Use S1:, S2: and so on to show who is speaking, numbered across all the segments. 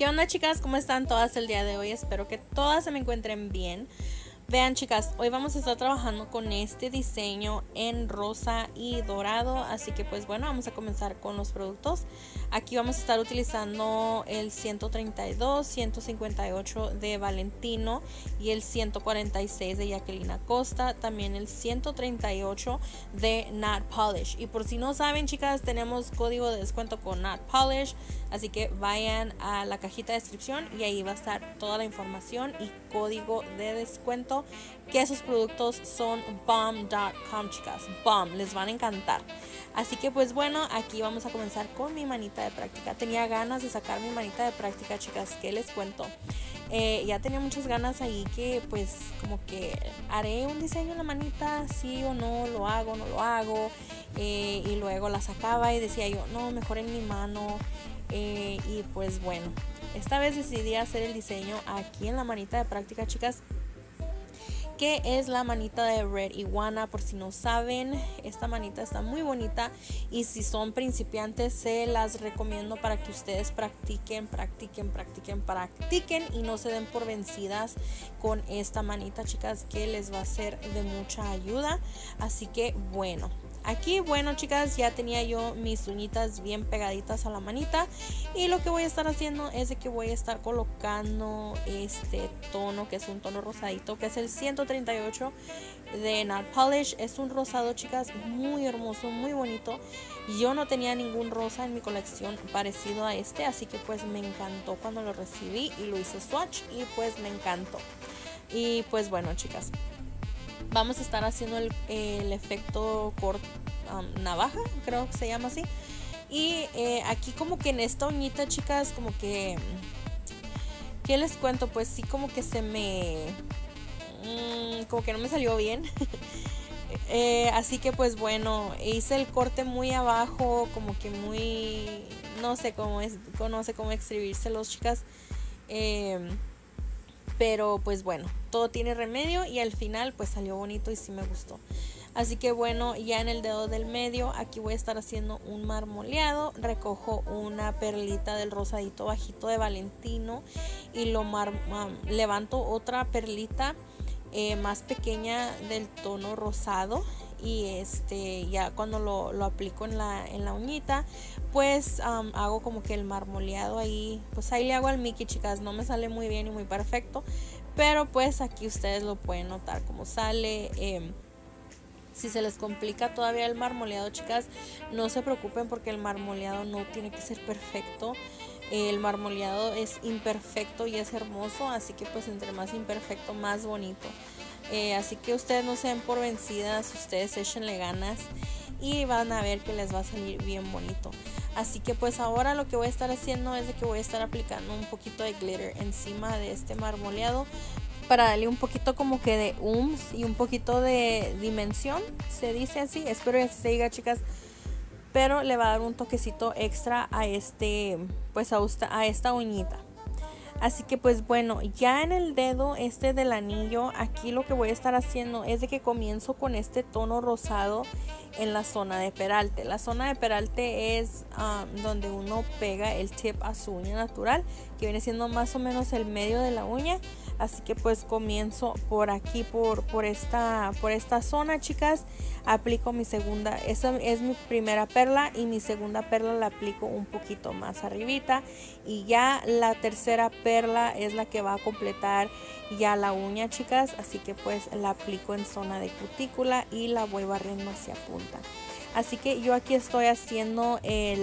S1: ¿Qué onda, chicas? ¿Cómo están todas el día de hoy? Espero que todas se me encuentren bien. Vean, chicas, hoy vamos a estar trabajando con este diseño en rosa y dorado, así que pues bueno, vamos a comenzar con los productos. Aquí vamos a estar utilizando el 132, 158 de Valentino y el 146 de Jacqueline Acosta, también el 138 de Not Polish. Y por si no saben, chicas, tenemos código de descuento con Not Polish, así que vayan a la cajita de descripción y ahí va a estar toda la información y código de descuento, que esos productos son bomb.com, chicas. Bomb, les van a encantar. Así que pues bueno, aquí vamos a comenzar con mi manita de práctica. Tenía ganas de sacar mi manita de práctica, chicas, ¿qué les cuento? Ya tenía muchas ganas ahí que pues como que haré un diseño en la manita, sí o no, lo hago, no lo hago, y luego la sacaba y decía yo, no, mejor en mi mano, y pues bueno, esta vez decidí hacer el diseño aquí en la manita de práctica, chicas, que es la manita de Red Iguana. Por si no saben, esta manita está muy bonita y si son principiantes se las recomiendo para que ustedes practiquen y no se den por vencidas con esta manita, chicas, que les va a ser de mucha ayuda. Así que bueno, aquí, bueno, chicas, ya tenía yo mis uñitas bien pegaditas a la manita y lo que voy a estar haciendo es de que voy a estar colocando este tono, que es un tono rosadito, que es el 138 de Not Polish. Es un rosado, chicas, muy hermoso, muy bonito. Yo no tenía ningún rosa en mi colección parecido a este, así que pues me encantó cuando lo recibí y lo hice swatch y pues me encantó. Y pues bueno, chicas, vamos a estar haciendo el efecto navaja, creo que se llama así. Y aquí como que en esta uñita, chicas, como que, ¿qué les cuento? Pues sí, como que se me, como que no me salió bien. Así que pues bueno, hice el corte muy abajo, como que muy, no sé cómo es, no sé cómo escribírselos, chicas. Pero pues bueno, todo tiene remedio y al final pues salió bonito y sí me gustó. Así que bueno, ya en el dedo del medio aquí voy a estar haciendo un marmoleado. Recojo una perlita del rosadito bajito de Valentino y levanto otra perlita más pequeña del tono rosado. Y ya cuando lo aplico en la uñita, pues hago como que el marmoleado ahí, pues ahí le hago al Mickey, chicas. No me sale muy bien y muy perfecto, pero pues aquí ustedes lo pueden notar como sale. Si se les complica todavía el marmoleado, chicas, no se preocupen porque el marmoleado no tiene que ser perfecto. El marmoleado es imperfecto y es hermoso, así que pues entre más imperfecto, más bonito. Así que ustedes no se den por vencidas, ustedes échenle ganas y van a ver que les va a salir bien bonito. Así que pues ahora lo que voy a estar haciendo es de que voy a estar aplicando un poquito de glitter encima de este marmoleado para darle un poquito como que de y un poquito de dimensión, se dice así, espero que se diga, chicas, pero le va a dar un toquecito extra a pues a esta uñita. Así que pues bueno, ya en el dedo del anillo, aquí lo que voy a estar haciendo es de que comienzo con este tono rosado en la zona de peralte. La zona de peralte es donde uno pega el tip a su uña natural, que viene siendo más o menos el medio de la uña. Así que pues comienzo por aquí, por esta zona, chicas. Aplico mi segunda, esa es mi primera perla, y mi segunda perla la aplico un poquito más arribita, y ya la tercera perla es la que va a completar ya la uña, chicas. Así que pues la aplico en zona de cutícula y la voy barriendo hacia punta. Así que yo aquí estoy haciendo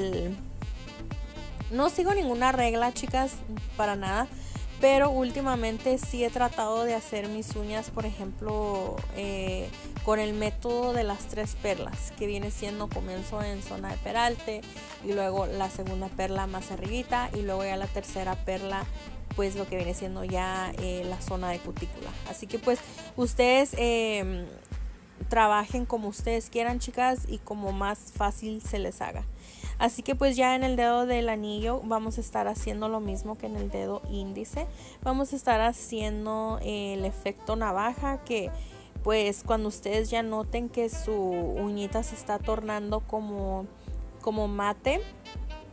S1: no sigo ninguna regla, chicas, para nada, pero últimamente sí he tratado de hacer mis uñas, por ejemplo, con el método de las 3 perlas, que viene siendo comienzo en zona de peralte y luego la segunda perla más arribita y luego ya la tercera perla, pues lo que viene siendo ya la zona de cutícula. Así que pues ustedes trabajen como ustedes quieran, chicas, y como más fácil se les haga. Así que pues ya en el dedo del anillo vamos a estar haciendo lo mismo que en el dedo índice. Vamos a estar haciendo el efecto navaja, que pues cuando ustedes ya noten que su uñita se está tornando como mate,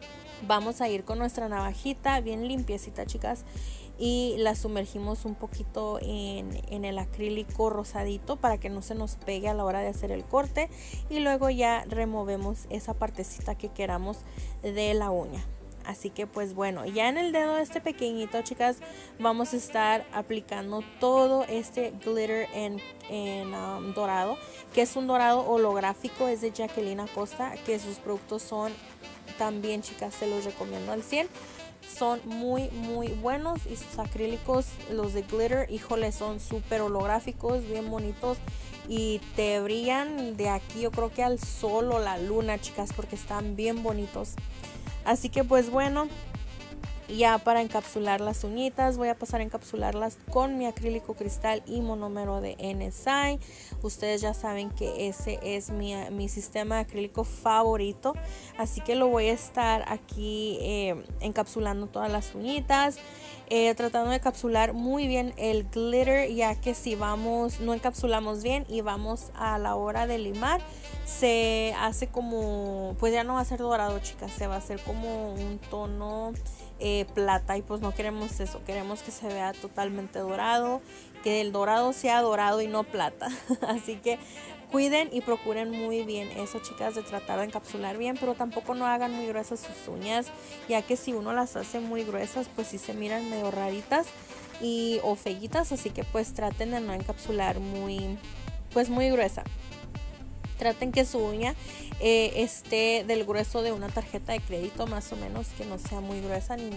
S1: vamos a ir con nuestra navajita bien limpiecita, chicas, y la sumergimos un poquito en el acrílico rosadito para que no se nos pegue a la hora de hacer el corte, y luego ya removemos esa partecita que queramos de la uña. Así que pues bueno, ya en el dedo este pequeñito, chicas, vamos a estar aplicando todo este glitter en dorado, que es un dorado holográfico, es de Jacqueline Acosta, que sus productos son también, chicas, se los recomiendo al 100. Son muy buenos, y sus acrílicos, los de glitter, híjole, son súper holográficos, bien bonitos, y te brillan de aquí yo creo que al sol o la luna, chicas, porque están bien bonitos. Así que pues bueno, ya para encapsular las uñitas, voy a pasar a encapsularlas con mi acrílico cristal y monómero de NSI. Ustedes ya saben que ese es mi sistema de acrílico favorito, así que lo voy a estar aquí encapsulando todas las uñitas, tratando de encapsular muy bien el glitter, ya que si no encapsulamos bien y vamos a la hora de limar, se hace como, pues ya no va a ser dorado, chicas, se va a hacer como un tono plata, y pues no queremos eso, queremos que se vea totalmente dorado, que el dorado sea dorado y no plata. Así que cuiden y procuren muy bien eso, chicas, de tratar de encapsular bien, pero tampoco no hagan muy gruesas sus uñas, ya que si uno las hace muy gruesas, pues sí se miran medio raritas o feitas, así que pues traten de no encapsular muy gruesa. Traten que su uña esté del grueso de una tarjeta de crédito, más o menos, que no sea muy gruesa ni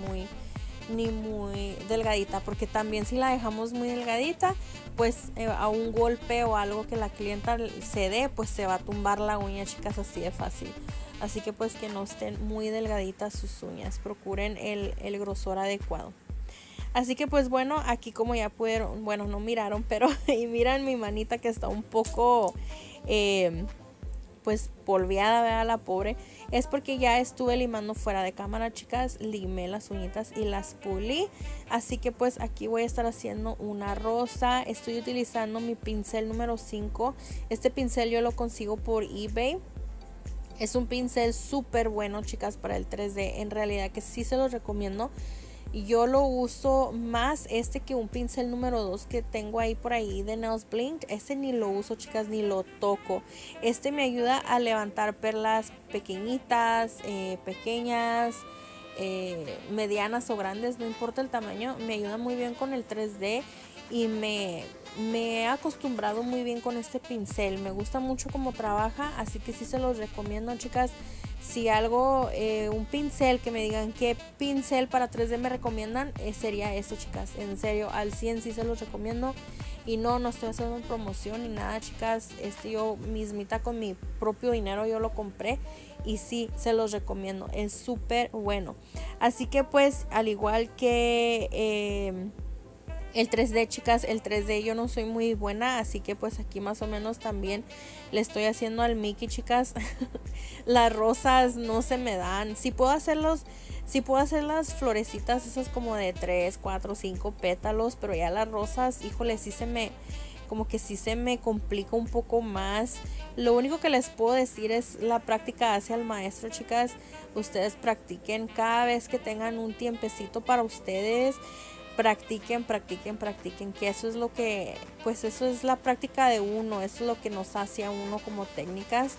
S1: muy delgadita, porque también si la dejamos muy delgadita, pues a un golpe o algo que la clienta se dé, pues se va a tumbar la uña, chicas, así de fácil. Así que pues que no estén muy delgaditas sus uñas, procuren el grosor adecuado. Así que pues bueno, aquí como ya pudieron, bueno, no miraron, pero y miran mi manita que está un poco pues polveada, ¿verdad? La pobre, es porque ya estuve limando fuera de cámara, chicas, limé las uñitas y las pulí. Así que pues aquí voy a estar haciendo una rosa. Estoy utilizando mi pincel número 5. Este pincel yo lo consigo por eBay. Es un pincel súper bueno, chicas, para el 3D. En realidad que sí se los recomiendo. Yo lo uso más que un pincel número 2 que tengo ahí por ahí de Nails Blink. Este ni lo uso, chicas, ni lo toco. Este me ayuda a levantar perlas pequeñitas, pequeñas, medianas o grandes, no importa el tamaño. Me ayuda muy bien con el 3D y me he acostumbrado muy bien con este pincel. Me gusta mucho cómo trabaja, así que sí se los recomiendo, chicas. Si algo, un pincel que me digan qué pincel para 3D me recomiendan, sería esto, chicas. En serio, al 100 sí se los recomiendo. Y no estoy haciendo promoción ni nada, chicas. Yo mismita con mi propio dinero yo lo compré. Y sí, se los recomiendo. Es súper bueno. Así que pues, al igual que el 3D, chicas, el 3D yo no soy muy buena, así que pues aquí más o menos también le estoy haciendo al Mickey, chicas. Las rosas no se me dan. Si puedo hacer las florecitas esas como de 3, 4, 5 pétalos, pero ya las rosas, híjole, sí se me complica un poco más. Lo único que les puedo decir es la práctica hacia el maestro, chicas. Ustedes practiquen cada vez que tengan un tiempecito para ustedes. Practiquen, que eso es lo que, pues eso es la práctica de uno, eso es lo que nos hace a uno como técnicas.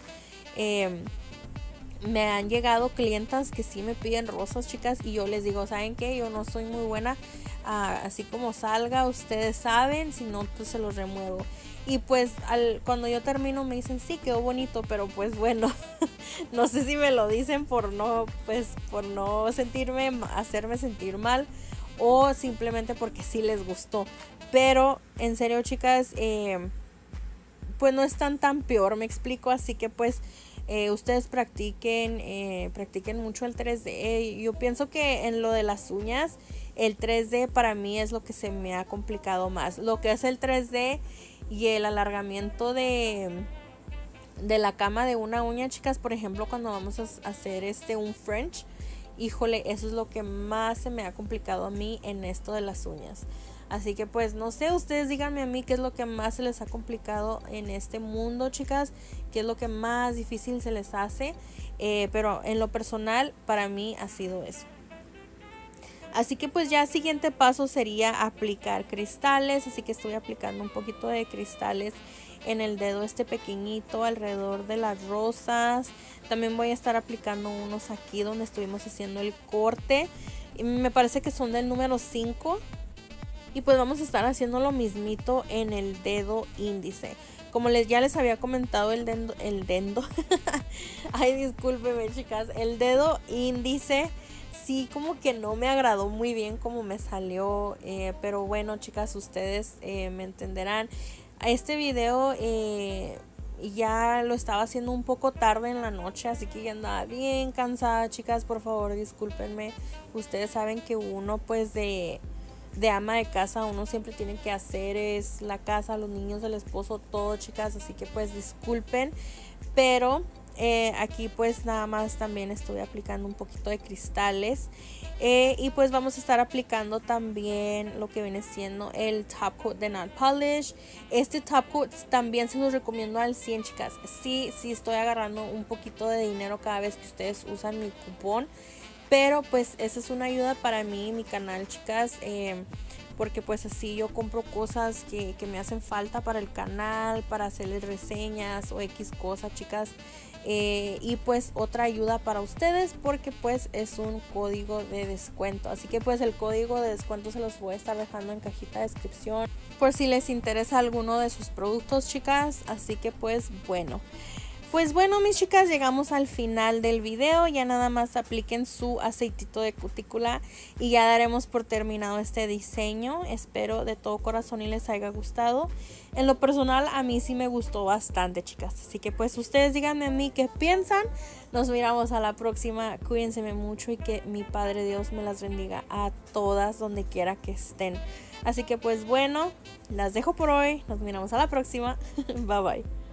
S1: Me han llegado clientas que sí me piden rosas, chicas, y yo les digo, ¿saben qué? Yo no soy muy buena, así como salga, ustedes saben, si no, pues se los remuevo. Y pues cuando yo termino me dicen, sí, quedó bonito, pero pues bueno, no sé si me lo dicen por no hacerme sentir mal, o simplemente porque sí les gustó. Pero en serio, chicas, pues no están tan peor, me explico. Así que pues ustedes practiquen mucho el 3D. Yo pienso que en lo de las uñas, el 3D para mí es lo que se me ha complicado más. Lo que es el 3D y el alargamiento de la cama de una uña, chicas, por ejemplo, cuando vamos a hacer un French, híjole, eso es lo que más se me ha complicado a mí en esto de las uñas. Así que pues no sé, ustedes díganme a mí qué es lo que más se les ha complicado en este mundo, chicas, qué es lo que más difícil se les hace, pero en lo personal para mí ha sido eso. Así que pues ya el siguiente paso sería aplicar cristales, así que estoy aplicando un poquito de cristales en el dedo este pequeñito alrededor de las rosas. También voy a estar aplicando unos aquí donde estuvimos haciendo el corte. Y me parece que son del número 5. Y pues vamos a estar haciendo lo mismito en el dedo índice. Como ya les había comentado el dedo, ay, discúlpeme, chicas, el dedo índice sí como que no me agradó muy bien como me salió, pero bueno, chicas, ustedes me entenderán. Este video ya lo estaba haciendo un poco tarde en la noche, así que ya andaba bien cansada, chicas, por favor discúlpenme. Ustedes saben que uno pues de ama de casa, uno siempre tiene que hacer es la casa, los niños, el esposo, todo, chicas, así que pues disculpen, pero aquí pues nada más también estoy aplicando un poquito de cristales, y pues vamos a estar aplicando también lo que viene siendo el top coat de nail polish. Este top coat también se los recomiendo al 100, chicas. Sí estoy agarrando un poquito de dinero cada vez que ustedes usan mi cupón, pero pues esa es una ayuda para mí y mi canal, chicas, porque pues así yo compro cosas que me hacen falta para el canal, para hacerles reseñas o X cosas, chicas, y pues otra ayuda para ustedes porque pues es un código de descuento, así que pues el código de descuento se los voy a estar dejando en cajita de descripción por si les interesa alguno de sus productos, chicas. Así que pues bueno, mis chicas, llegamos al final del video. Ya nada más apliquen su aceitito de cutícula y ya daremos por terminado este diseño. Espero de todo corazón y les haya gustado. En lo personal a mí sí me gustó bastante, chicas. Así que pues ustedes díganme a mí qué piensan. Nos miramos a la próxima. Cuídense mucho y que mi Padre Dios me las bendiga a todas donde quiera que estén. Así que pues bueno, las dejo por hoy. Nos miramos a la próxima. Bye bye.